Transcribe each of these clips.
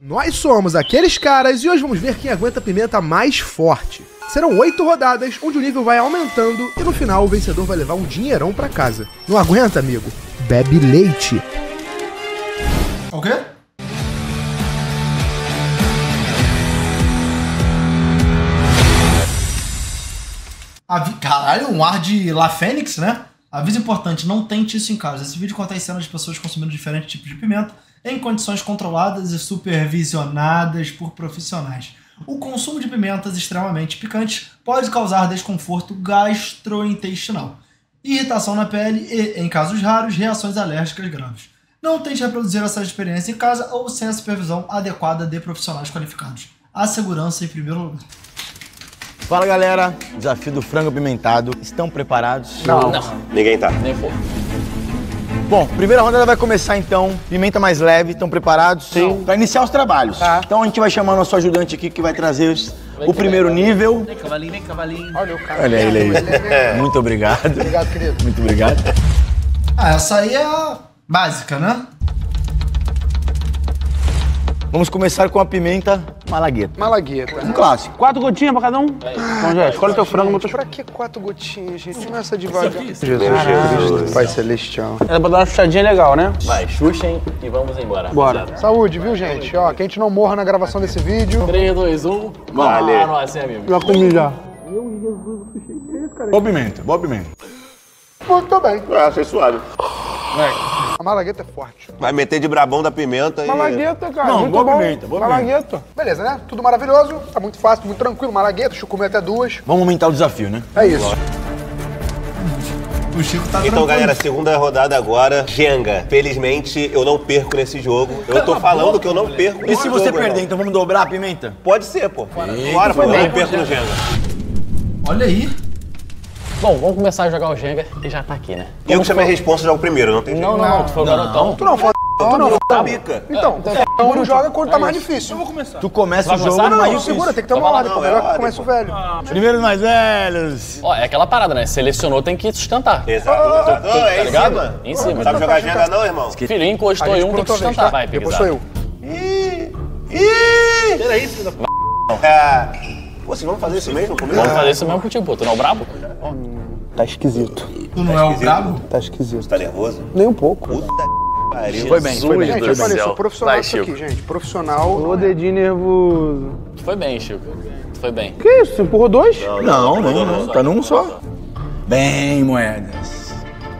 Nós somos aqueles caras e hoje vamos ver quem aguenta a pimenta mais forte. Serão 8 rodadas, onde o nível vai aumentando e no final o vencedor vai levar um dinheirão pra casa. Não aguenta, amigo? Bebe leite. O quê? Caralho, um ar de La Fênix, né? Aviso importante, não tente isso em casa. Esse vídeo contém cenas de pessoas consumindo diferentes tipos de pimenta em condições controladas e supervisionadas por profissionais. O consumo de pimentas extremamente picantes pode causar desconforto gastrointestinal, irritação na pele e, em casos raros, reações alérgicas graves. Não tente reproduzir essa experiência em casa ou sem a supervisão adequada de profissionais qualificados. A segurança em primeiro lugar. Fala galera, desafio do frango apimentado. Estão preparados? Não. Ninguém tá. Nem for. Bom, primeira rodada vai começar então. Pimenta mais leve, estão preparados? Sim. Para iniciar os trabalhos. Tá. Então a gente vai chamar nosso ajudante aqui que vai trazer o primeiro nível. Vem cavalinho, vem cavalinho. Olha o cara. Olha ele aí. Muito obrigado. Obrigado, querido. Muito obrigado. Ah, essa aí é a básica, né? Vamos começar com a pimenta malagueta. Malagueta. Um clássico. 4 gotinhas pra cada um? Bom, já, escolhe teu frango, meu teu Pra que 4 gotinhas, gente? Começa devagar. Jesus Jesus. Pai Celestial. Era pra dar uma chuchadinha legal, né? Vai, xuxem e vamos embora. Bora. rapaziada. Saúde, viu, gente? Ó, que a gente não morra na gravação desse vídeo. 3, 2, 1. Vale. Ah, não, assim, amigo. Já comi já. Boa pimenta, boa pimenta. Pô, tô bem. Ah, achei suave. A malagueta é forte. Vai meter de brabão da pimenta e... Malagueta, cara. Não, muito boa bom. pimenta, boa Malagueta. Beleza, né? Tudo maravilhoso. Tá muito fácil, muito tranquilo. Malagueta, deixa eu comer até 2. Vamos aumentar o desafio, né? É isso. O Chico tá Então, tranquilo. galera, segunda rodada agora, Jenga. Felizmente, eu não perco nesse jogo. Eu tô falando que eu não perco E nesse se você jogo, perder, irmão. então vamos dobrar a pimenta? Pode ser, pô. Bora, pô. Eu não perco no Jenga. Olha aí. Bom, vamos começar a jogar o Jenga e já tá aqui, né? Eu que chamei a responsa já o primeiro, não tem jeito. Não, tu foi o garotão. Tu não, foda. Tu não, Tá pica. Então, quando joga quando tá mais difícil. Tu começa Vai o jogo começar? no mais Não, difícil. segura, tem que ter uma Então vai ordem, lá, pô. não, é Melhor que ordem, comece o velho. Primeiros mais velhos. Ó, é aquela parada, né? Selecionou, tem que sustentar. Exato. É em ligado? cima. Em cima. Sabe jogar Jenga não, irmão? Filho, encostou em um, tem que sustentar. Vai, Depois Pigzada. sou eu. Ih! Peraí, filho da p... Pô, vocês vão fazer isso mesmo comigo? Vamos fazer isso mesmo contigo, pô. Tu não é o brabo? Tá esquisito. Tu não é o brabo? Tá esquisito. Tá nervoso? Nem um pouco. Puta que pariu. Foi bem, foi bem. Gente, Deus eu do falei, céu. sou profissional Vai, isso aqui, Chico. gente. Profissional. Ô, dedinho nervoso. Tu foi bem, Chico. Tu foi bem. Que isso? Você empurrou 2? Não. Tá num só. Bem, moedas.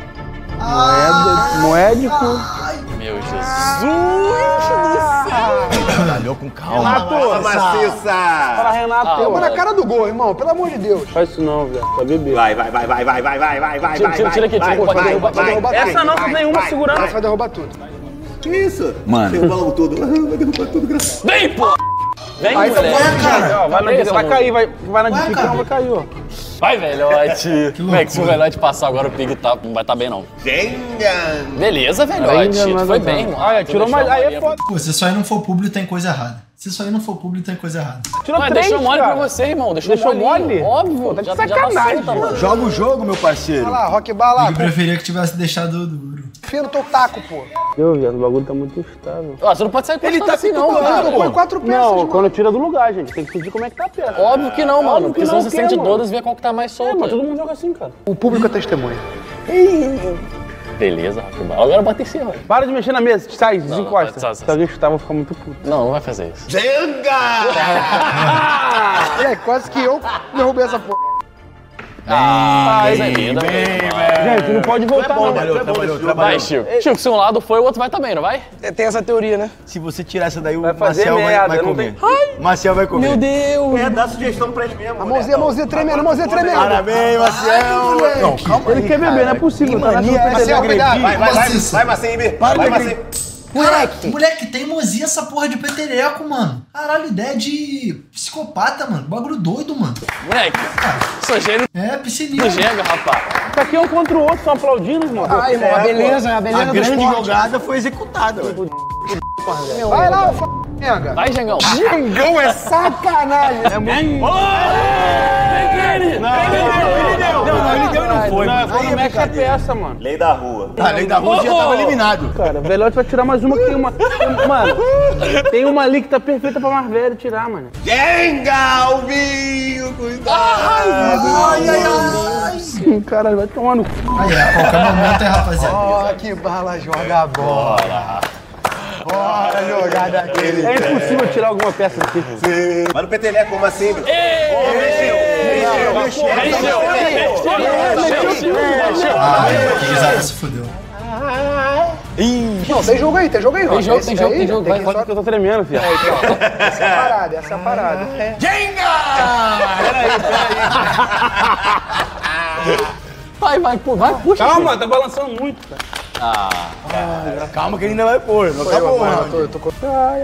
Moédico. Meu Jesus. Trabalhou com calma. Fala, maciça! Para Renato. Toma na cara do gol, irmão. Pelo amor de Deus. Faz isso não, velho. Pra beber. Vai. Tira aqui, tira, pode derrubar. Essa não, tem nenhuma segurando. Essa vai derrubar tudo. Que isso? Mano. Derruba logo tudo. Vai derrubar tudo, graças. Vem, pô! Vem, Aí, moleque. Ó, vai Vai, cair, vai na dificuldade, vai cair, ó. Vai, velhote. Como é que se o velhote passar agora, o Pig tá, não vai tá bem, não. Jenga! Beleza, velhote. Tu foi bem, mano. Olha, Tu tirou deixou mais. a Aí é bolinha foda. Pô, se isso aí não for público, tem coisa errada. Se isso aí não for público, tem coisa errada. Tirou Mas 3, deixou mole cara. pra você, irmão. Deixou Deixou mole? mole? Óbvio. Pô, tá de já sacanagem, solta, mano. Joga o jogo, meu parceiro. Olha lá, rock bala. Eu preferia que tivesse deixado duro. Confia no teu taco, pô. Meu, velho, o bagulho tá muito instável. Ó, você não pode sair encostando assim, não, Põe mano. 4 peças, Não, mano. quando tira do lugar, gente. Tem que sentir como é que tá a peça. Óbvio que não, mano. Óbvio Porque que senão não, você o quê, sente mano? todas e vê qual que tá mais É, solta. mas todo mundo joga assim, cara. O público é testemunha. Beleza, Rockball. Agora bota em cima. Para de mexer na mesa, sai, desencosta. sai. Se alguém chutar, eu vou ficar muito puto. Não, não vai fazer isso. Jenga! E aí, quase que eu derrubei essa porra. Mas é vida, velho. Gente, não pode voltar, não. Trabalhou. Vai, Chico. Chico, se um lado foi, o outro vai também, não vai? Tem essa teoria, né? Se você tirar essa daí, o fazer Marcel merda, vai não comer. Marcel vai comer. Meu Deus. Dá sugestão pra ele mesmo. A mãozinha tremendo, mãozinha tremendo. Parabéns, Marcel. Não, calma Ele quer beber, não é possível. Tá mania é Marcel, cuidado. Vai, Maciça. Macembe. Para Vai, de Macembe. Moleque, teimosia essa porra de petereco, mano. Caralho, ideia de psicopata, mano. Bagulho doido, mano. Moleque, sou gênio É, piscininha. do Jenga, rapaz. Tá aqui um contra o outro, só aplaudindo, irmão. Ai, irmão, a beleza A do grande esporte. jogada foi executada. Ué. Vai lá, ô Genga. Vai, Gengão. Gengão é sacanagem. É muito... Ele deu e não foi. Não, quando mexe a peça, mano. Lei da rua. A lei da rua já tava eliminado. Cara, velhote vai tirar mais uma que tem uma... Mano, tem uma ali que tá perfeita pra mais velho tirar, mano. Jenga, Alvinho, cuidado. Caralho, vai tomar no... Aí, a qualquer momento, hein, rapaziada. Ó, que bala joga a bola. Bora jogar daquele. É impossível tirar alguma peça daqui. Mas no peteleco, como assim? Que risada se fudeu. Não, tem jogo aí, tem jogo aí. Tem jogo, tem jogo, tem jogo. Vai, Quase que eu tô tremendo, filho. Essa é a parada, essa é a parada. Vai, pô, vai, puxa. Calma, tá balançando muito, cara. Calma que ele ainda vai pôr. Não acabou, mano. Eu tô com...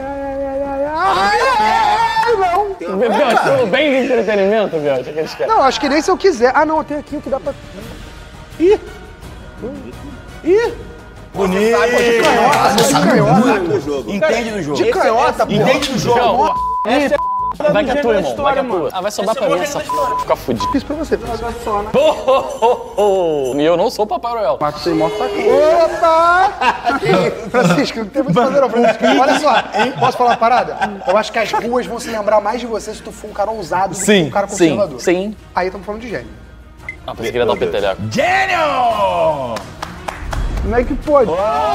Tudo bem de entretenimento, Biote, aqueles caras. Não, acho que nem se eu quiser. Ah, não, tem aqui o que dá pra... Bonito. De canhota. Do jogo. Entende do jogo. De canhota, pô. Entende do jogo. Vai que é tua, irmão. Vai que é mano. tua. Ah, vai sobrar pra mim essa ficar fudido. Isso pra você. E eu não sou o Papai Noel. Marcos sem moto tá aqui. Opa! Francisco, não tem muito fazer não, Francisco. Olha só, posso falar uma parada? Eu acho que as ruas vão se lembrar mais de você se tu for um cara ousado do que um cara conservador. Sim. Aí estamos falando de gênio. Ah, pensei que ele ia dar um peteleco. Gênio! Como é que pode?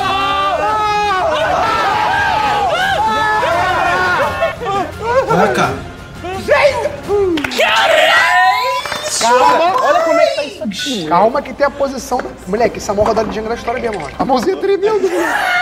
Vai, cara. Calma, olha como é que tá isso aqui. Calma que tem a posição. Moleque, essa é a maior rodada de Jenga da história mesmo, mano. A mãozinha tremendo, moleque.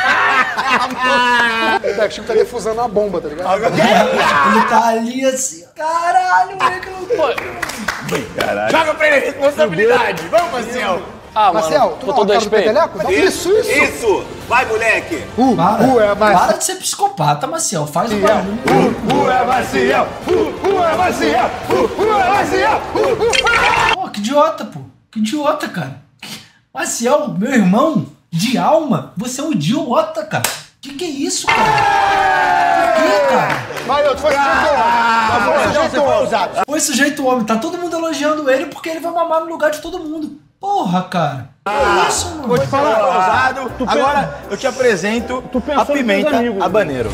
O Chico tá defusando uma bomba, tá ligado? Ele tá ali assim, caralho, moleque, não... Joga pra ele a responsabilidade. Vamos, Marcel. Ah, Marcel, mano, tu com dá todo uma cara do respeito. peteleco? Dá isso. Isso! Vai, moleque! É Marcel. Para de ser psicopata, Maciel. Faz o barulho. É Marcel. É Marcel. É Marcel. Pô, que idiota, pô. Que idiota, cara. Maciel, meu irmão de alma, você é um idiota, cara. Que é isso, cara? Por quê, cara? Valeu, tu foi sujeito ousado. Foi sujeito homem. Tá todo mundo elogiando ele porque ele vai mamar no lugar de todo mundo. Porra, cara. Que isso, mano? Vou te falar, ousado. Agora eu te apresento a pensou nos pimenta teus amigos, habanero.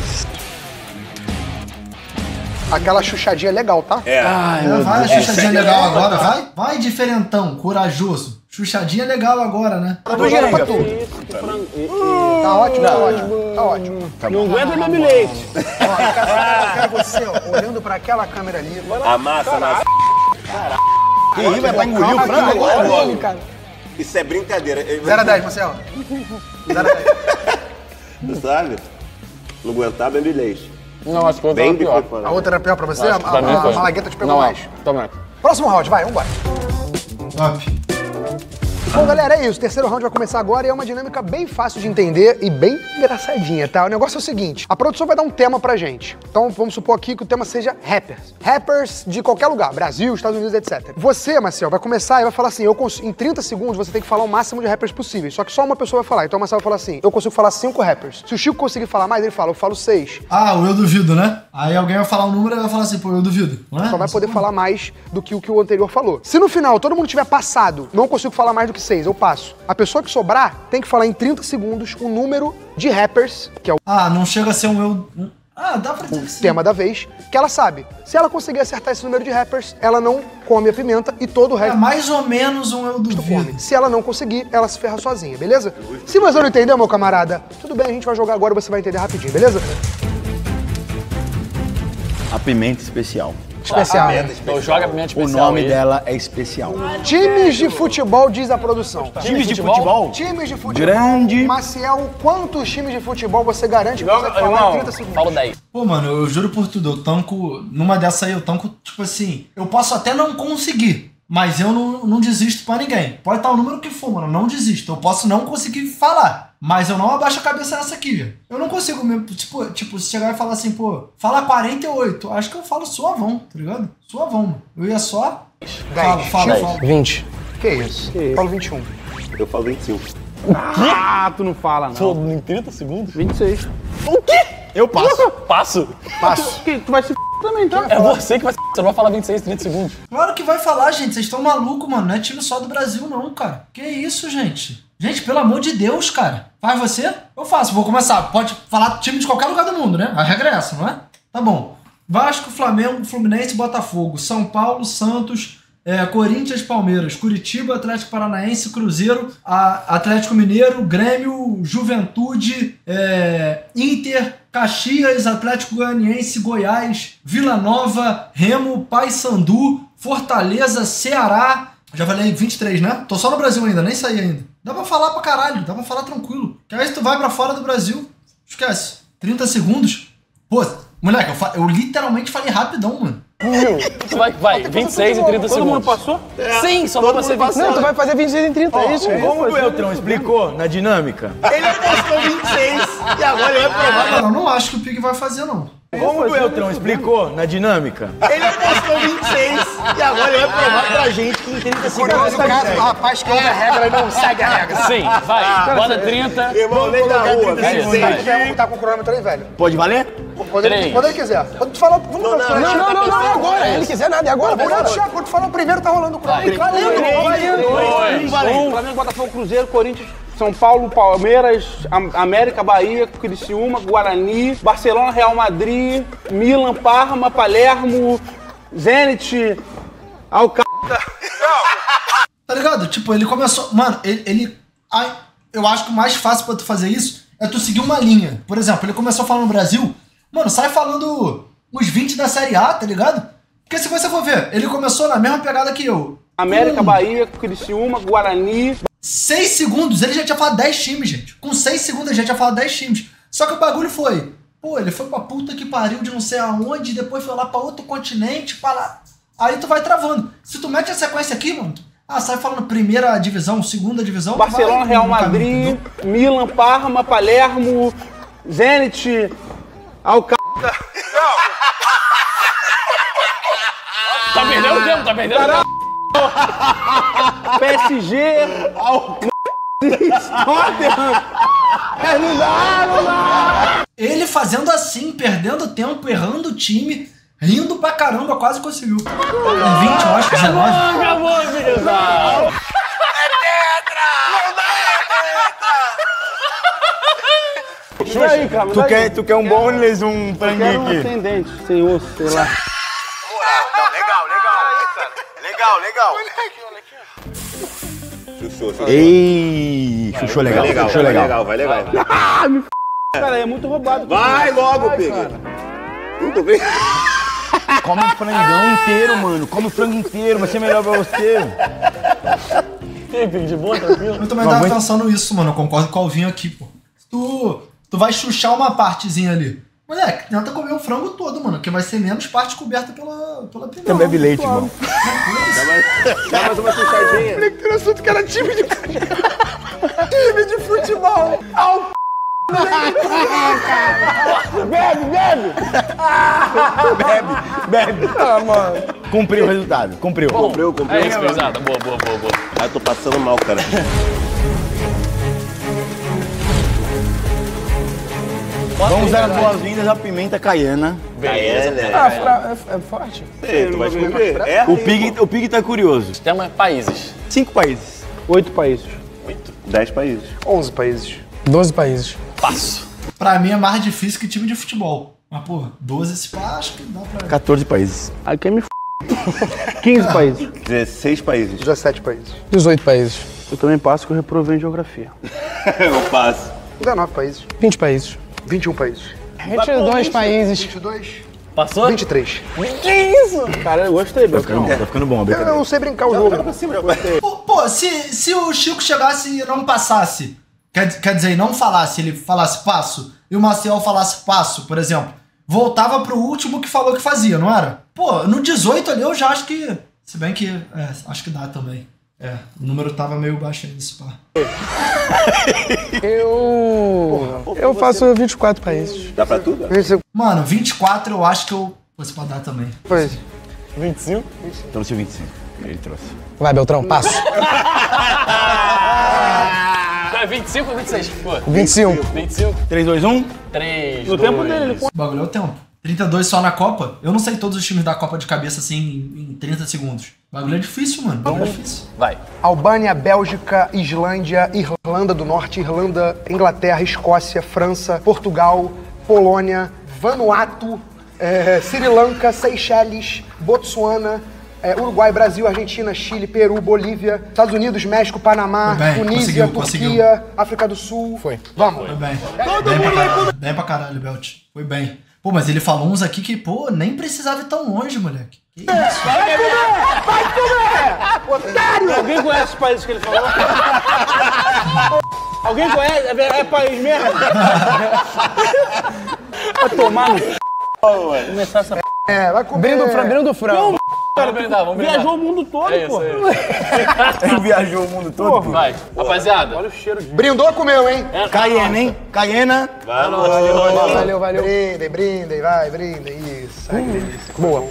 Aquela chuchadinha legal, tá? Vai, chuchadinha legal agora, vai? Vai, diferentão, corajoso. Chuchadinha legal agora, né? Tá pra tu. Tá ótimo, tá ótimo. Tá ótimo. Não aguenta beber leite. Ó, eu quero você, ó, olhando pra aquela câmera ali. A massa na... Que aí vai pra engolir o frango agora. Isso é brincadeira. 0 a 10, Marcelo. 0 a 10. Tu sabe? Não aguentar, bebe leite. Não, acho que eu Bem tô pior. pior. A outra era pior pra você? A Pra mim foi. malagueta te pegou Não, mais. também. Próximo round, vai, vambora. Top. Bom, galera, é isso. O terceiro round vai começar agora e é uma dinâmica bem fácil de entender e bem engraçadinha, tá? O negócio é o seguinte, a produção vai dar um tema pra gente. Então, vamos supor aqui que o tema seja rappers. Rappers de qualquer lugar, Brasil, Estados Unidos, etc. Você, Marcel, vai começar e vai falar assim, em 30 segundos você tem que falar o máximo de rappers possíveis, só que só uma pessoa vai falar. Então, o Marcel vai falar assim, eu consigo falar 5 rappers. Se o Chico conseguir falar mais, ele fala, eu falo 6. Ah, o eu duvido, né? Aí alguém vai falar um número e vai falar assim, pô, eu duvido. Não é? Só vai poder falar mais do que o anterior falou. Se no final todo mundo tiver passado, não consigo falar mais do que 6, eu passo. A pessoa que sobrar tem que falar em 30 segundos o número de rappers, que é o Ah, não chega a ser um eu... Ah, dá pra dizer que sim. tema da vez, que ela sabe. Se ela conseguir acertar esse número de rappers, ela não come a pimenta e todo o É resto mais ou menos um eu come. duvido. Se ela não conseguir, ela se ferra sozinha, beleza? Se você não entendeu, meu camarada, tudo bem, a gente vai jogar agora e você vai entender rapidinho, beleza? A pimenta especial. Especial. Então joga a pimenta O especial nome aí. dela é especial. Times de futebol, diz a produção. Times de futebol? Times de futebol. Grande. Maciel, quantos times de futebol você garante que você falar em 30 segundos? Falo 10. Pô, mano, eu juro por tudo, eu tanco... Numa dessa aí, eu tanco, tipo assim... Eu posso até não conseguir, mas eu não desisto pra ninguém. Pode estar o número que for, mano, eu não desisto. Eu posso não conseguir falar, mas eu não abaixo a cabeça nessa aqui. Eu não consigo mesmo, tipo, se chegar e falar assim, pô, fala 48, acho que eu falo suavão, tá ligado? Suavão, mano. Eu ia só... 10. Fala. 20. Que isso? Falo 21. Eu falo 25. Ah, tu não fala, Pô, não. em 30 segundos? 26. O quê? Eu passo. Passo? Tu vai se também, tá? É você que vai você não vai falar 26, 30 segundos. Claro que vai falar, gente. Vocês estão malucos, mano. Não é time só do Brasil, não, cara. Que isso, gente? Gente, pelo amor de Deus, cara. Faz você? Eu faço. Vou começar. Pode falar time de qualquer lugar do mundo, né? A regra é essa, não é? Tá bom. Vasco, Flamengo, Fluminense, Botafogo. São Paulo, Santos, Corinthians, Palmeiras. Curitiba, Atlético Paranaense, Cruzeiro, Atlético Mineiro, Grêmio, Juventude, Inter, Caxias, Atlético Goianiense, Goiás, Vila Nova, Remo, Paysandu, Fortaleza, Ceará. Já falei 23, né? Tô só no Brasil ainda, nem saí ainda. Dá pra falar pra caralho, dá pra falar tranquilo. Que aí se tu vai pra fora do Brasil, esquece. 30 segundos. Pô, moleque, eu literalmente falei rapidão, mano. Tu vai, 26 e 30 Todo mundo segundos. passou? Sim, só pra você 26. Não, tu vai fazer 26 em 30, é isso? Como o Beltrão explicou na dinâmica, ele apostou 26 e agora ele vai provar. Eu não acho que o Pig vai fazer, não. Como o Beltrão explicou na dinâmica, ele apostou 26 e agora ele vai provar pra gente que em 30 segundos ele consegue. rapaz que ouve a regra e não segue a regra. Sim, vai. Bota 30. Irmão, lei da rua, Vai. Tá com o cronômetro aí, velho. Pode valer? Quando ele quiser. Quando tu falar, vamos Não, agora. Ele quiser nada, e agora? Quando tu falar o primeiro, tá rolando o cronômetro. Flamengo, Botafogo, Cruzeiro, Corinthians, São Paulo, Palmeiras, América, Bahia, Criciúma, Guarani, Barcelona, Real Madrid, Milan, Parma, Palermo, Zenit, Alcântara. Tá ligado? Tipo, ele começou... Mano, eu acho que o mais fácil pra tu fazer isso é tu seguir uma linha. Por exemplo, ele começou falando no Brasil. Mano, sai falando os 20 da Série A, tá ligado? Porque se você for ver, ele começou na mesma pegada que eu. América, Bahia, Criciúma, Guarani. 6 segundos, ele já tinha falado 10 times, gente. Com 6 segundos ele já tinha falado 10 times. Só que o bagulho foi... Pô, ele foi pra puta que pariu de não sei aonde, depois foi lá pra outro continente, pra lá... Aí tu vai travando. Se tu mete a sequência aqui, mano... sai falando primeira divisão, segunda divisão... Barcelona, Real Madrid, Milan, Parma, Palermo, Zenit, Alcântara... Tá perdendo tempo, tá perdendo tempo. PSG, não dá. Ele fazendo assim, perdendo tempo, errando o time, rindo pra caramba, quase conseguiu. 20, eu acho, 19. Acabou, beleza. E aí, cara? Tu quer um boneless, um franguinho Quero um aqui? ascendente, sem osso, sei lá. Legal. Chuchu. Ei, chuchu legal, chuchu legal. Vai legal. Cara, é muito roubado. Vai logo, Pig. Tudo bem. Come um frangão inteiro, mano. Come o frango inteiro, vai ser melhor pra você. E aí, Pig, de boa, tranquilo? Eu também tava pensando isso, mano. Eu concordo com o Alvinho aqui, pô. Tu vai chuchar uma partezinha ali. Moleque, tenta comer o frango todo, mano, que vai ser menos parte coberta pela pimenta. Você bebe leite, irmão. Dá mais uma chuchadinha. Tem assunto que era time de futebol. Bebe. Ah, mano. Cumpriu o resultado, cumpriu. Cumpriu. É isso, pesada. Boa. Ah, eu tô passando mal, cara. Vamos dar as boas-vindas à pimenta caiana. Beleza. É forte? Tu vai descobrir. O Pig tá curioso. Tema países. 5 países. 8 países. 10 países. 11 países. 12 países. Passo. Pra mim é mais difícil que time de futebol. Mas, pô, 12 esse pá, acho que dá pra... 14 países. Aí quem me 15 países. 16 países. 17 países. 18 países. Eu também passo que eu reprovei em geografia. Eu passo. 19 países. 20 países. 21 países. 22 países. 22. Passou? 23. Cara, eu gostei, Beltrão. Tá ficando bom a Eu brincadeira. não sei brincar o jogo. Pô, se o Chico chegasse e não passasse, quer dizer, não falasse, ele falasse passo, e o Maciel falasse passo, por exemplo, voltava pro último que falou que fazia, não era? Pô, no 18 ali eu já acho que... Se bem que... acho que dá também. O número tava meio baixo aí nesse pá. Eu faço 24 países. Dá pra tudo? Mano, 24 eu acho que eu... Você pode dar também. 25? Trouxe 25. Ele trouxe. Vai, Beltrão, passo. Então é 25 ou 26? Pô, 25. 25? 3, 2, 1. 3, No tempo dele, ele O bagulho é o tempo. 32 só na Copa? Eu não sei todos os times da Copa de cabeça assim em 30 segundos. O bagulho é difícil, mano. O bagulho é difícil. Vai. Albânia, Bélgica, Islândia, Irlanda do Norte, Irlanda, Inglaterra, Escócia, França, Portugal, Polônia, Vanuatu, Sri Lanka, Seychelles, Botsuana, Uruguai, Brasil, Argentina, Chile, Peru, Bolívia, Estados Unidos, México, Panamá, Foi bem, Tunísia, conseguiu. Turquia, África do Sul. Foi. Vamos. Foi bem. Bem pra caralho, Belt. Foi bem. Pô, mas ele falou uns aqui que, pô, nem precisava ir tão longe, moleque. Que isso? Otário! Alguém conhece os países que ele falou? Alguém conhece? É país mesmo? Vai tomar no começar essa Vai comer. Abrindo do frango. Vamos brindar, vamos brindar. Viajou o mundo todo, É isso, pô. é isso. Ele viajou o mundo todo, pô. Vai, rapaziada. Olha o cheiro de... Brindou, comeu, hein? Cayena, hein? Cayena. Valeu. Brindem, vai, brindem. Isso. Ai, que delícia. Boa.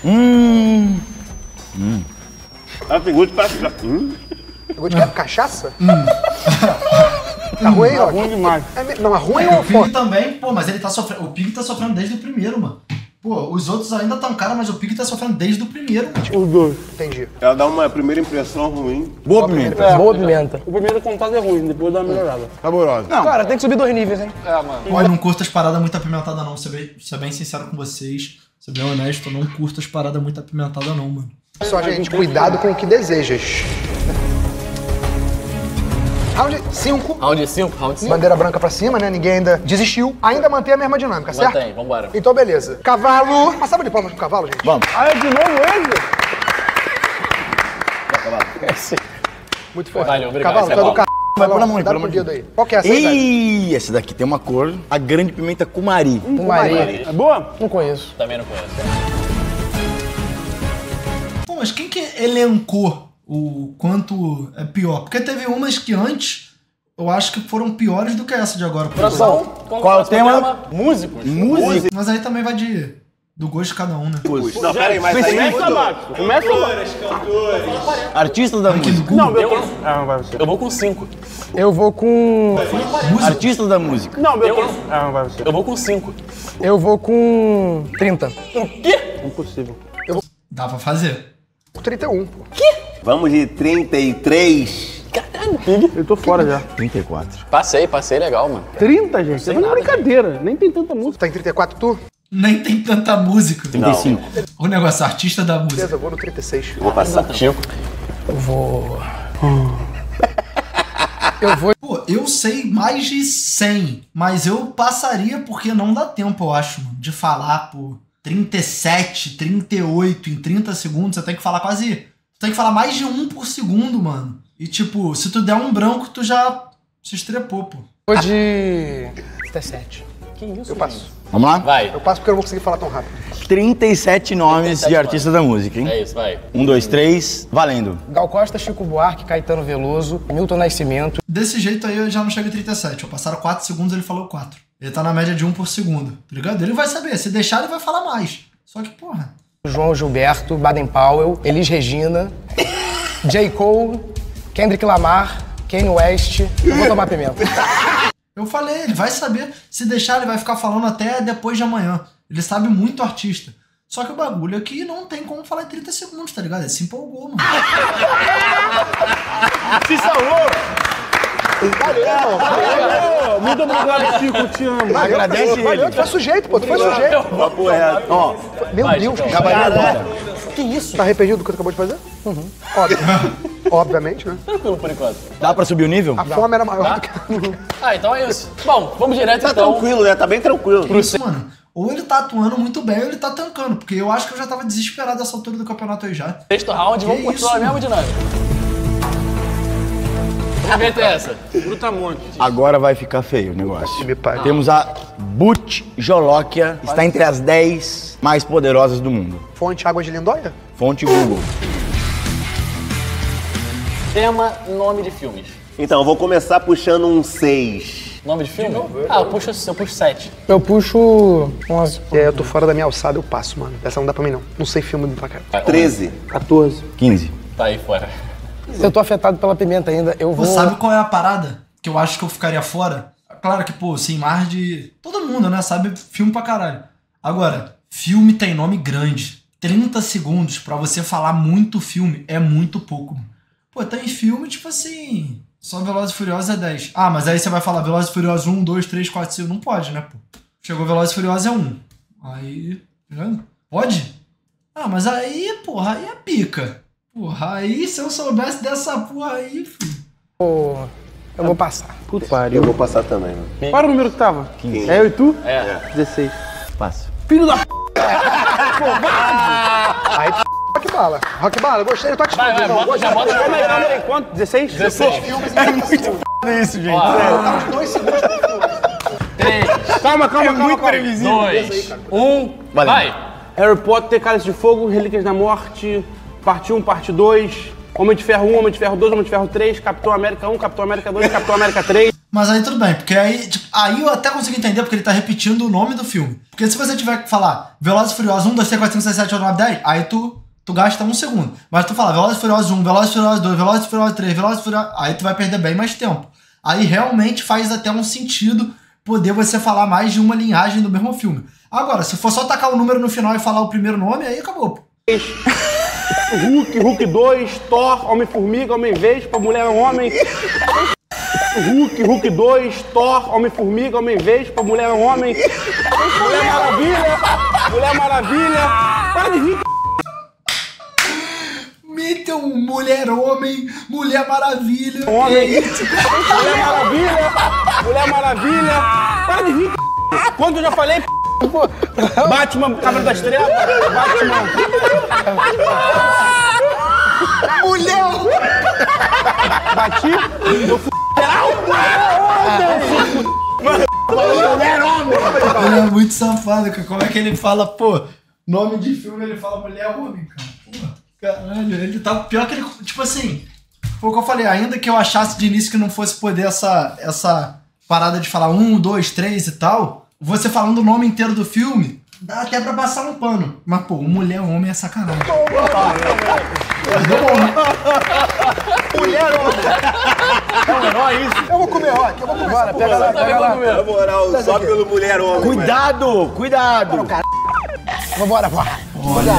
Tem gosto pra... Pegou de cachaça? Tá ruim, ó? ruim demais. Não, é ruim ou O Pig também, pô, mas ele tá sofrendo. O Pig tá sofrendo desde o primeiro, mano. Pô, os outros ainda tão caros, mas o Pig tá sofrendo desde o primeiro. Os dois. Entendi. Ela dá uma primeira impressão ruim. Boa pimenta. Boa pimenta. O primeiro contato é ruim, depois dá uma melhorada. Saborosa. Não. Cara, tem que subir 2 níveis, hein? É, mano. Olha, não curto as paradas muito apimentadas, não. Ser bem sincero com vocês, ser bem honesto, eu não curto as paradas muito apimentadas, não, mano. Só, gente, cuidado com o que desejas. Round 5. Round 5, round 5. Bandeira branca pra cima, né? Ninguém ainda desistiu. Ainda mantém a mesma dinâmica, certo? Mantém, vambora. Então, beleza. Cavalo. Uma salva de palmas pro cavalo, gente. Vamos. Ah, é de novo ele? Muito forte. Valeu, obrigado. Cavalo, Esse é tá do bom. caralho. Vai pôr na mão, Cuidado pelo com o amor de dedo aí. Qual que é essa aí, velho? Ih, essa daqui tem uma cor. A grande pimenta cumari. Maria. É boa? Não conheço. Também não conheço. Pô, mas quem que elencou o quanto é pior? Porque teve umas que antes eu acho que foram piores do que essa de agora. Por exemplo. Produção, Qual é o tema? Músicos. Música. Mas aí também vai do gosto de cada um, né? Não, peraí, mas aí Começa abaixo. Começa abaixo. Artista da música. Não, Beltrão. Ah, não vai você. Eu vou com 5. Eu vou com... Artista da música. Não, Beltrão. Ah, não vai você. Eu vou com 5. Eu vou com 30. Impossível. Dá pra fazer. 31, pô. vamos de 33. Eu tô fora já. 34. Passei legal, mano. 30, gente? Isso é uma brincadeira. Nem tem tanta música. Tá em 34 tu? Nem tem tanta música. 35. O negócio, artista da música. Beleza, eu vou no 36. Vou passar. Chico. Pô, eu sei mais de 100, mas eu passaria porque não dá tempo, eu acho, mano, de falar, pô, 37, 38 em 30 segundos, você tem que falar quase... Tu tem que falar mais de 1 por segundo, mano. E tipo, se tu der um branco, tu já se estrepou, pô. Vou de 37. Que isso, Eu passo. Vamos lá? Vai. Eu passo porque eu não vou conseguir falar tão rápido. 37 nomes de artista da música, hein? É isso, vai. 1, 2, 3, valendo. Gal Costa, Chico Buarque, Caetano Veloso, Milton Nascimento. Desse jeito aí eu já não chego em 37. Eu passaram 4 segundos, ele falou 4. Ele tá na média de 1 por segundo, tá ligado? Ele vai saber, se deixar ele vai falar mais. Só que, porra... João Gilberto, Baden Powell, Elis Regina, J. Cole, Kendrick Lamar, Kanye West. Eu vou tomar pimenta. Eu falei, ele vai saber. Se deixar, ele vai ficar falando até depois de amanhã. Ele sabe muito artista. Só que o bagulho aqui não tem como falar em 30 segundos, tá ligado? Ele se empolgou, mano. Se salvou! Valeu! Muito obrigado, Chico, te amo. Agradece Valeu, ele. tu foi sujeito, pô, tu foi sujeito. Papo reto. Ó, Meu Vai, Deus, Chicão. que acabaria cara. agora. Que isso? Tá arrependido do que tu acabou de fazer? Óbvio. Obviamente, né? Tranquilo por enquanto. Dá pra subir o nível? A fome era maior do que... Ah, então é isso. Bom, vamos direto Tá então. tranquilo, né? Tá bem tranquilo. Isso, mano. Ou ele tá atuando muito bem, ou ele tá tancando. Porque eu acho que eu já tava desesperado nessa altura do campeonato aí já. Sexto round, vamos Que continuar a isso, mesma dinâmica. Vamos ver essa. Brutamonte. Agora vai ficar feio o negócio. Me pai. Temos a Butch Jolóquia, está entre as 10 mais poderosas do mundo. Fonte Água de Lindóia? Fonte Google. Tema, nome de filmes. Então, eu vou começar puxando um 6. Nome de filme? Ah, eu puxo 7. Eu puxo 11. Eu tô fora da minha alçada, eu passo, mano. Essa não dá pra mim, não. Não sei filme pra cá. 13. 14. 15. Tá aí fora. Eu tô afetado pela pimenta ainda. Eu Pô, vou... sabe qual é a parada? que eu acho que eu ficaria fora. Claro que, pô, sem mar de... Todo mundo, né? Sabe filme pra caralho. Agora, filme tem nome grande. 30 segundos pra você falar muito filme é muito pouco. Pô, tem filme, tipo assim... Só Velozes e Furiosos é 10. Ah, mas aí você vai falar Velozes e Furiosos 1, 2, 3, 4, 5. Não pode, né, pô? Chegou Velozes e Furiosos é 1. Aí... Tá vendo? Pode? Ah, mas aí, porra, aí é pica. Porra, aí se eu soubesse dessa porra aí, filho... Pô, eu vou passar. Puta pariu. Eu vou passar também, mano. Qual era o número que tava? 15. É eu e tu? É. 16. Passa. Filho da p... Aí, Rock Bala. Rock Bala, gostei da tua atitude. Vai, irmão. bota, já bota. Calma aí, quanto? 16? 16. Filmes em 30 segundos. Isso, gente. Botamos 2 segundos pro filme. 3, Calma. 2, 1, vai. Harry Potter, Cálice de Fogo, Relíquias da Morte, parte 1, parte 2, Homem de Ferro 1, Homem de Ferro 2, Homem de Ferro 3, Capitão América 1, Capitão América 2, Capitão América 3. Mas aí tudo bem, porque aí, tipo, aí eu até consigo entender porque ele tá repetindo o nome do filme. Porque se você tiver que falar Velozes e Furiosos 1, 2, 3, 4, 5, 6, 7, 8, 9, 10, aí tu gasta 1 segundo. Mas tu fala Velozes e Furiosos 1, Velozes e Furiosos 2, Velozes e Furiosos 3, Velozes e Furiosos... Aí tu vai perder bem mais tempo. Aí realmente faz até um sentido poder você falar mais de uma linhagem do mesmo filme. Agora, se for só tacar o número no final e falar o primeiro nome, aí acabou, pô. Hulk 2, Thor, Homem-Formiga, Homem-Vespa, Mulher-Homem. Hulk 2, Thor, Homem-Formiga, Homem-Vespa, Mulher-Homem. Mulher Maravilha. Para de rir, Meteu um Mulher-Homem, Mulher Maravilha. Homem. Mulher Maravilha. Para de rir, Quanto eu já falei, Batman, Cavaleiro da Estrela. Batman. Mulher! Bati. Eu fui. Ele é muito safado, cara. Como é que ele fala, pô, nome de filme ele fala Mulher-Homem, cara. Pô, caralho, ele tá pior que ele, tipo assim, foi o que eu falei, ainda que eu achasse de início que não fosse poder essa parada de falar 1, 2, 3 e tal, você falando o nome inteiro do filme, dá até pra passar um pano. Mas, pô, Mulher-Homem é sacanagem. Deu bom, né? Mulher-Homem. Não é isso. Eu vou comer rock, eu vou comer. Bora, pega lá. Na moral, só pelo mulher-homem. Cuidado. Vambora, bora. Olha,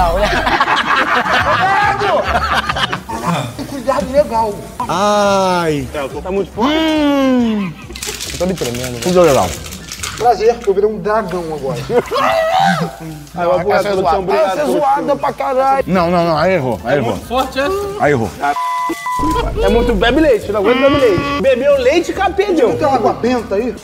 Cuidado legal. Ai. Tá muito forte? Eu tô me tremendo. Tudo legal. Prazer, eu virei um dragão agora. Essa é zoada pra caralho. Não. Aí errou. Forte essa. Aí errou. É muito bebe leite, não aguento beber leite. Bebeu leite e perdeu. Tem uma água benta aí?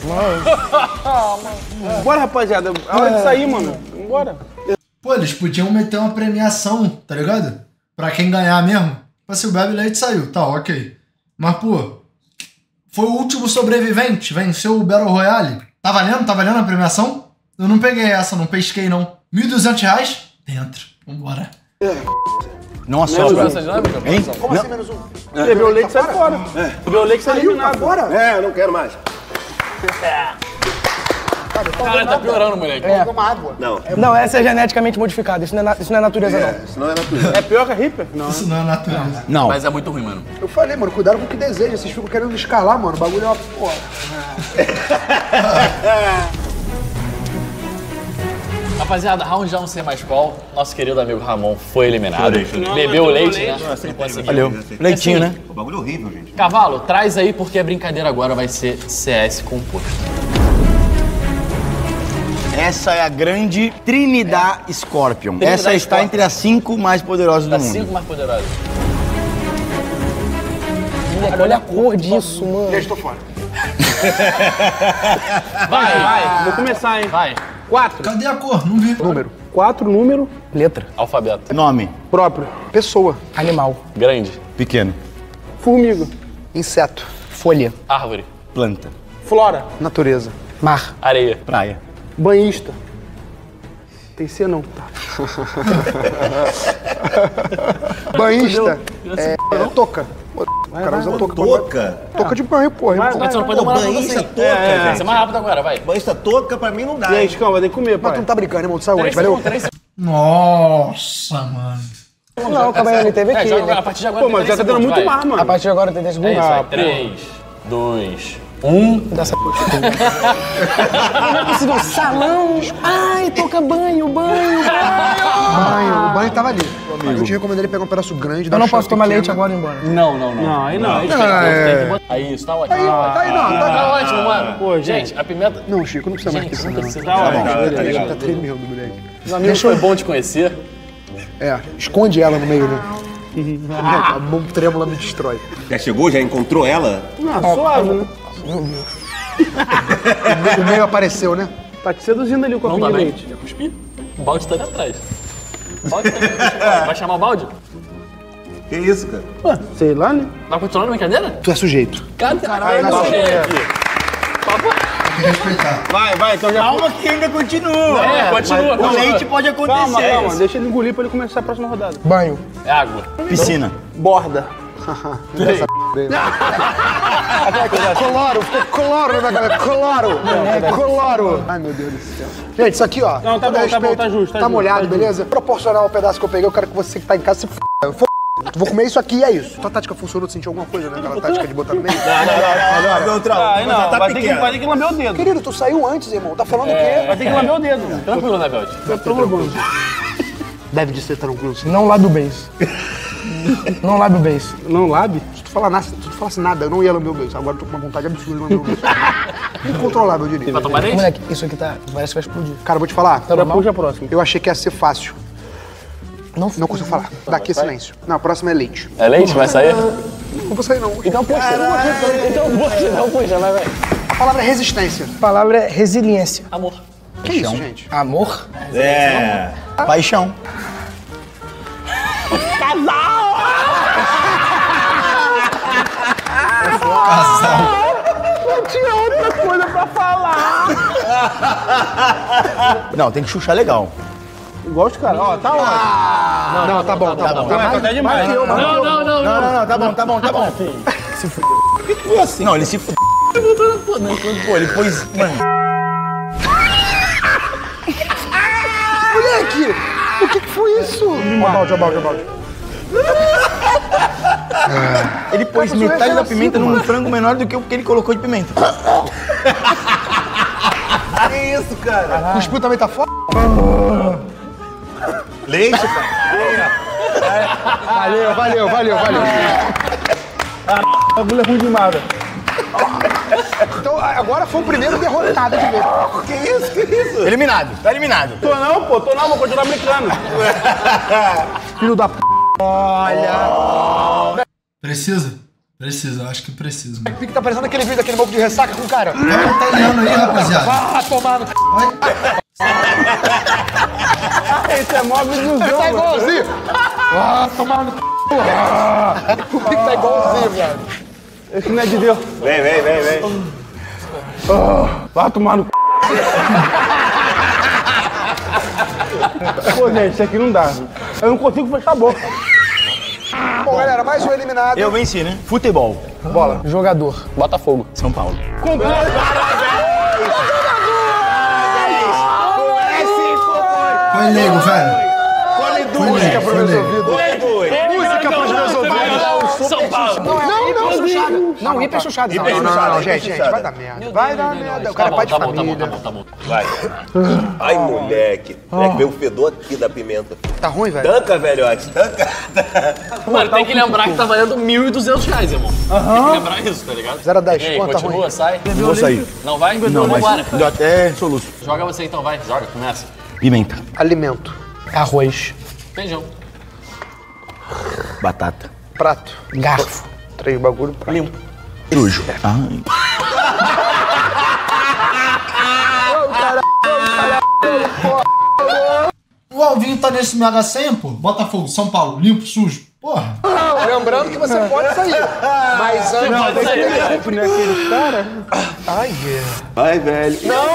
Bora, rapaziada. É hora de sair, mano. Bora. pô, eles podiam meter uma premiação, tá ligado? Pra quem ganhar mesmo. Tipo assim, o Bebe Leite saiu, tá, ok. Mas, pô, foi o último sobrevivente, venceu o Battle Royale. Tá valendo a premiação? Eu não peguei essa, não pesquei não. R$1.200? Dentro. Vambora. Nossa, Essa dinâmica? hein? Como assim menos um? Bebeu leite e sai fora. Bebeu leite e sai eliminado. Fora? É, eu não quero mais. Caralho, tá piorando, moleque. Vou tomar água. Não, essa é geneticamente modificada. Isso não é natureza, não. Isso não é natureza. É pior que a Reaper? Não. Isso não é natureza. Não. Mas é muito ruim, mano. Eu falei, mano, cuidado com o que deseja. Vocês ficam querendo escalar, mano. O bagulho é uma porra. Rapaziada, round já não sei mais qual. Nosso querido amigo Ramon foi eliminado. Bebeu o leite, né? Não conseguiu. Valeu. Leitinho, né? O bagulho é horrível, gente. Cavalo, traz aí porque a brincadeira agora vai ser CS composto. Essa é a grande Trinidad Scorpion. Essa está Scorpion. entre as 5 mais poderosas do Das mundo. 5 mais poderosas. Olha a cor disso, mano. Já estou fora. Vai. Vou começar, hein? Vai. 4. Cadê a cor? Não vi. Número. 4, número Letra. Alfabeto. Nome. próprio. Pessoa. Animal. Grande. Pequeno. Formiga. Inseto. Folha. Árvore. Planta. Flora. Natureza. Mar. Areia. Praia. Banhista. Tem C não. Tá. Banhista. É touca. O cara usa touca. Touca? Touca de banho, porra. Mas você não pode demorar tanto assim. Banhista touca, Vai gente. ser mais rápido agora, vai. Banhista touca pra mim não dá. E aí, hein? Chicão, vai ter que comer, Mas pai. tu não tá brincando, irmão. Tu saiu antes, 3 valeu? segundos, 3 segundos. Nossa, mano. Não, calma aí, ele teve aqui. Joga, a partir de agora Pô, tem mas já 3 tá dando segundos, muito vai. mar, mano. A partir de agora tem 10 É segundos. isso aí. 3, 2, 1. Dessa Não é possível. Salão. Ai, toca banho. O banho tava ali. Eu te recomendo ele pegar um pedaço grande. Eu não posso tomar leite agora e ir embora. Não. Não, aí não. Aí, isso tá ótimo. Tá ótimo, mano. Pô, Gente, a pimenta... Não, Chico, não precisa mais Gente, disso, não não. precisa. Tá ótimo. Tá tremendo, moleque. Meu amigo, foi bom te conhecer. É, esconde ela no meio, né? A mão trêmula me destrói. Já chegou? Já encontrou ela? Não, suave, né? O meio apareceu, né? Tá te seduzindo ali o Não copinho dá de bem. leite. Já cuspi? O balde tá ali atrás. O balde tá ali atrás. Vai chamar o balde? Que isso, cara? Ué, sei lá, né? Tá continuando a brincadeira? Tu é sujeito. Caralho, não, gente. Vai, então já... Calma que ainda continua. Continua. O leite pode acontecer. Calma. Deixa ele engolir pra ele começar a próxima rodada. Banho. É água. Piscina. Borda. Cloro, ficou cloro na galera. Cloro. Ai, meu Deus do céu. Gente, isso aqui, ó. Não, tá todo bom, tá bom, tá justo, tá Tá justo, molhado, tá justo. beleza? Proporcional ao pedaço que eu peguei, eu quero que você que tá em casa se f***. Vou comer isso aqui e é isso. Tua tática funcionou, tu sentiu alguma coisa, né? Aquela tática de botar no meio? Aí não, vai ter que lamber o dedo. Querido, tu saiu antes, irmão. Tá falando o quê? Vai ter que lamber o dedo. Tranquilo, né, Belde? Deve de ser tranquilo. Não lábio beijo. Não lábio beijo. Não labe? Se tu falasse nada, eu não ia lamber o beijo. Agora eu tô com uma vontade absurda de lamber o beijo. Incontrolável, eu diria. Vai tomar leite? Moleque, isso aqui tá... Parece que vai explodir. Cara, eu vou te falar. Já puxa a próxima. Eu achei que ia ser fácil. Não consigo falar. Daqui é silêncio. Não, a próxima é leite. É leite? Vai sair? Não vou sair, não. Então puxa. Então puxa, vai. A palavra é resistência. A palavra é resiliência. Amor. Que isso, gente? Amor? É. Paixão. Não tinha outra coisa pra falar. Não, tem que chuchar legal. Igual os caras. Ó, tá ótimo. Não, tá bom. Tá até demais. Não. Não, tá bom. Se f***. Por que foi assim? Não, ele se f***. Pô, ele pôs... Mano, Moleque! O que foi isso? Ó, balde. ele pôs metade da pimenta num frango menor do que o que ele colocou de pimenta. Que isso, cara? Cuspiu também tá foda? Leite, cara? Valeu. A agulha é ruim demais. Então, agora foi o primeiro derrotado de vez. Que isso? Eliminado, tá eliminado. Tô não, vou continuar brincando. Filho da p... Precisa, eu acho que precisa. Fica tá parecendo aquele vídeo daquele bobo de ressaca com o cara. Tá olhando aí, rapaziada. Ah, tomar no c... Esse é mó ilusão. Tá igualzinho. Ah, tomar no c... O Pique tá igualzinho, viado. Esse não é de Deus. Vem. Vai tomar no c... Pô, gente, isso aqui não dá. Eu não consigo fechar a boca. Bom, galera, mais um eliminado. Eu venci, né? Futebol. Bola. Jogador. Botafogo. São Paulo. Foi leigo, velho. Música pros meus ouvidos. Música pros meus ouvidos. São Paulo. Não, chuchada. Não, hiper chuchada. Não, gente, vai dar merda. Vai dar merda. O cara é pai de família. Tá bom. Vai. Ai, moleque. Moleque, veio o fedor aqui da pimenta. Tá ruim, velho? Tanca, velhote. Tanca. Mano, tem que lembrar que tá valendo R$1.200, irmão. Tem que lembrar isso, tá ligado? 0 a 10, E aí, quanto tá continua, ruim? sai. Não vou sair. Não vai? Não, mas Vambora. deu até soluço. Joga você então, vai. Joga, começa. Pimenta. Alimento. Arroz. Feijão. Batata. Prato. Garfo. 3 bagulho. Prato. Limpo. Perujo. Ai. O Alvinho tá nesse Mega Senha, pô. Botafogo, São Paulo, limpo, sujo. Porra. Lembrando que você pode sair. Mas antes... Não, tem que ter sair. tempo naqueles caras. Ai, Vai, velho. Meu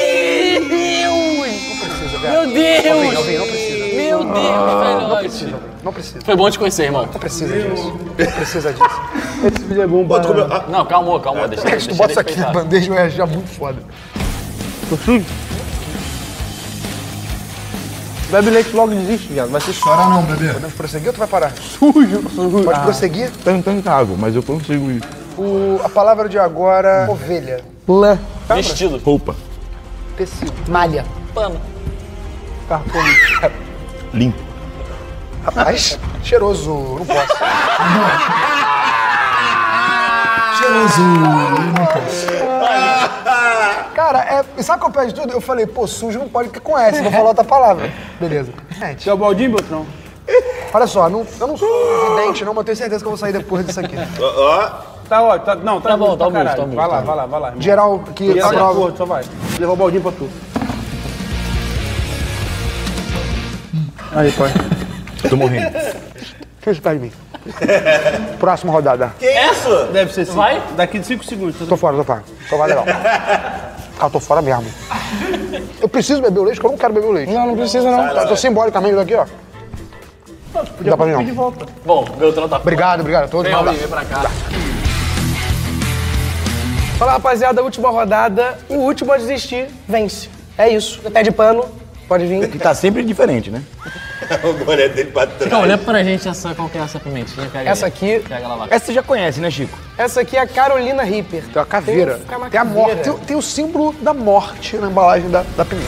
Deus! Alvinho, não precisa. Meu Deus, velhote. Não precisa. Foi bom te conhecer, irmão. Não precisa disso. Não precisa disso. Esse vídeo é bom pra... Não, calma. Deixa Se tu bota isso aqui na bandeja, vai já muito foda. Tô sujo? Bebe leite logo desiste, viado. Vai ser Chora não, bebê. Podemos prosseguir ou tu vai parar? sujo. Pode prosseguir? Tem água, mas eu consigo ir. A palavra de agora, ovelha. Lã. Vestido. Roupa. Tecido. Malha. Pano. Cartão. Limpo. Rapaz, cheiroso, não posso. Cheiroso, eu não posso. Cara, sabe qual é o pior de tudo? Eu falei, pô, sujo não pode, porque conhece, vou falar outra palavra. Beleza. Gente, Você é o Baldinho, Beltrão? olha só, eu não sou evidente não, mas eu tenho certeza que eu vou sair depois disso aqui. Tá ótimo, não, tá bom, tá pra bom, caralho. tá bom, Vai tá lá, bom. vai lá, vai lá. Geral, que E a essa prova... porra, só vai. Levar o Baldinho pra tu. Aí, pai. Eu tô morrendo. Tira isso perto de mim. Próxima rodada. Que isso? Deve ser sim. Vai? Daqui de 5 segundos. Tô fora. Só vai legal. Ah, tô fora mesmo. Eu preciso beber o leite, porque eu não quero beber o leite. Não precisa não. Eu tô simbolicamente daqui, ó. Dá pra mim não. Bom, o Beltrão tá Obrigado. Tô de Vem, volta. Alvin, vem pra cá. Fala, rapaziada, última rodada. O último a desistir, vence. É isso. Pé de pano, pode vir. Que tá sempre diferente, né? O boné dele pra trás. Então, olha pra gente qual que é essa pimentinha. Pega Essa aí. aqui, Pega lá, vai. Essa você já conhece, né, Chico? essa aqui é a Carolina Reaper. Tem uma caveira. Tem uma Tem a morte. caveira. Tem o símbolo da morte na embalagem da pimenta.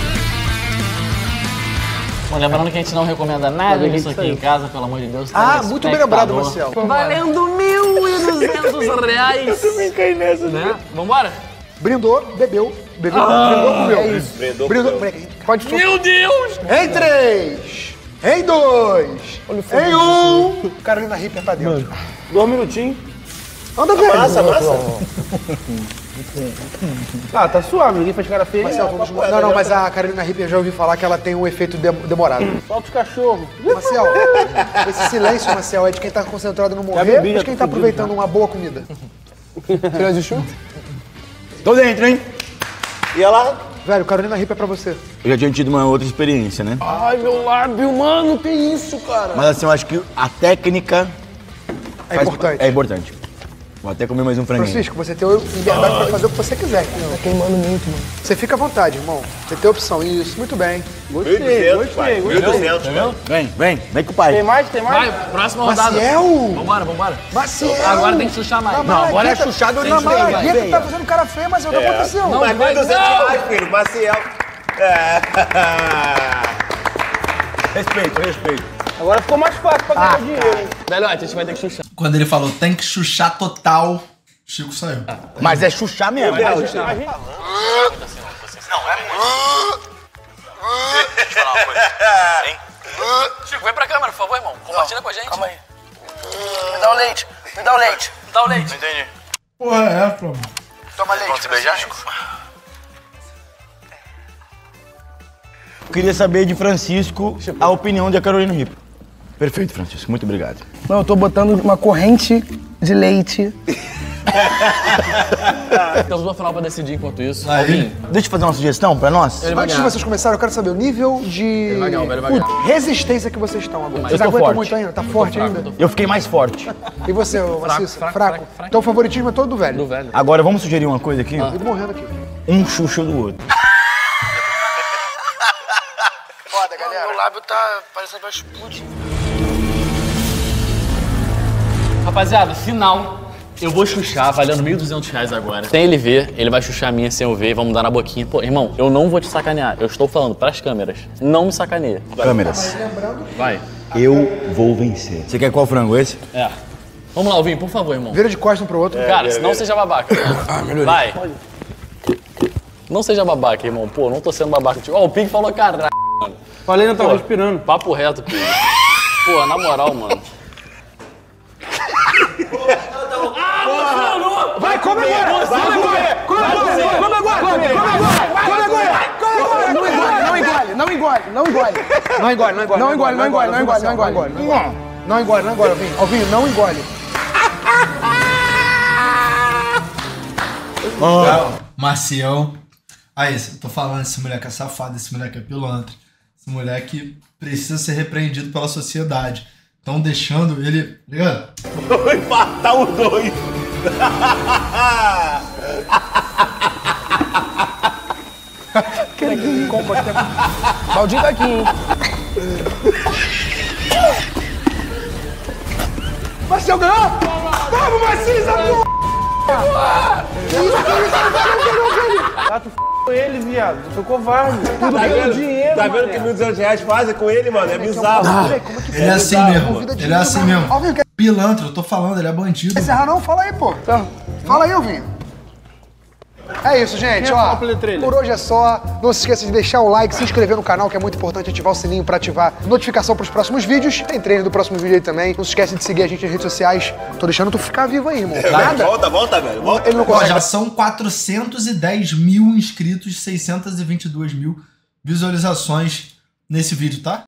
Bom, lembrando que a gente não recomenda nada disso aqui em casa, pelo amor de Deus. Ah, muito bem lembrado, Marcel. Valendo R$1.200. Eu também caí nessa, né? Vambora? Brindou, bebeu, brindou, comeu. É isso. Brindou. Pode Meu Deus! Em 3, em 2, em 1. Carolina Reaper tá dentro. 2 minutinhos. Anda, velho. Massa. Ah, tá suave, ninguém faz cara feia. Não, mas a Carolina Reaper já ouvi falar que ela tem um efeito demorado. Solta os cachorros. Marcel, esse silêncio, Marcel, é de quem tá concentrado no morrer bebi, ou já de quem tô tá fudido, aproveitando uma boa comida? Você já existiu? Tô dentro, hein? E ela... Velho, Carolina Reaper é pra você. Eu já tinha tido uma outra experiência, né? Ai, meu lábio, mano, que isso, cara? Mas assim, eu acho que a técnica É importante. é importante. Vou até comer mais um franguinho. Francisco, você tem liberdade pra fazer o que você quiser. Tá queimando muito, mano. Você fica à vontade, irmão. Você tem opção. Isso, muito bem. 1.200, pai. 1.200, pai. Vem com o pai. Tem mais? Tem mais? Vai, próxima rodada. Maciel! Vambora. Maciel! Agora tem que chuchar mais. Não, agora é chuchado na de veia, Malagueta veia. tá fazendo cara feia, mas o que aconteceu? Não, Mas vai, 1.200 não! reais, filho. Maciel. Respeito. Agora ficou mais fácil pra ganhar dinheiro, hein? Velhote, a gente vai ter que chuchar. Quando ele falou tem que chuchar total, Chico saiu. Mas é chuchar mesmo. Chico, vem pra câmera, por favor, irmão. Compartilha com a gente. Calma aí. Me dá o leite. Dá o leite. Entendi. Porra, é essa, mano? Toma leite. Se beijar, Chico? Eu queria saber de Francisco a opinião da Carolina Reaper. Perfeito, Francisco. Muito obrigado. Não, eu tô botando uma corrente de leite. Temos uma final pra decidir enquanto isso. Aí. Deixa eu fazer uma sugestão pra nós. Ele vai Antes de ganhar. vocês começarem, eu quero saber o nível de vai ganhar, ele vai ganhar. resistência que vocês estão agora. Vocês tô aguentam forte. muito ainda? Tá forte ainda? Eu fiquei mais forte. E você, Maciça? fraco, Fraco? fraco. Então o favoritismo é todo do velho. Do velho. Agora vamos sugerir uma coisa aqui? Tudo morrendo aqui. Um xuxa do outro. Foda, galera. Meu lábio tá parecendo que vai explodir. Rapaziada, final. Eu vou chuchar, valendo R$1.200 agora. Sem ele ver, ele vai chuchar a minha sem eu ver e vamos dar na boquinha. Pô, irmão, eu não vou te sacanear. Eu estou falando pras câmeras. Não me sacaneia. Câmeras. Vai. Eu vou vencer. Você quer qual frango? Esse? É. Vamos lá, Alvin, por favor, irmão. Vira de costas um pro outro. Cara, não seja babaca. Vai. Não seja babaca, irmão. Pô, não tô sendo babaca. Ó, o Pig falou caralho, mano. Falei, não tava Pô, respirando. Papo reto, Pig. Pô, na moral, mano. Vai, come agora! Come agora! Come agora! Come agora! Come agora! Não engole. Não engole. Não engole, Alvinho, não engole. Maciel. Aí, eu tô falando, esse moleque é safado, esse moleque é pilantra. Esse moleque precisa ser repreendido pela sociedade. Estão deixando ele. Ligado? Vou empatar os dois. Baldinho tá aqui, hein? Marcel ganhou! Vamos, Maciça, porra! Com ele, viado. Eu sou covarde. Tudo pelo dinheiro, Tá vendo o que R$1.200 fazem com ele, mano? É bizarro. Ele é assim mesmo. Ele é assim mesmo. Pilantra, eu tô falando, ele é bandido. Encerrar não? Fala aí, pô. Fala aí, Elvinho. É isso, gente, ó. Por hoje é só. Não se esqueça de deixar o like, se inscrever no canal, que é muito importante, ativar o sininho pra ativar notificação pros próximos vídeos. Tem trailer do próximo vídeo aí também. Não se esqueça de seguir a gente nas redes sociais. Tô deixando tu ficar vivo aí, irmão. Nada. Volta, velho. Volta. Ele não Ó, consegue. já são 410 mil inscritos, 622 mil visualizações nesse vídeo, tá?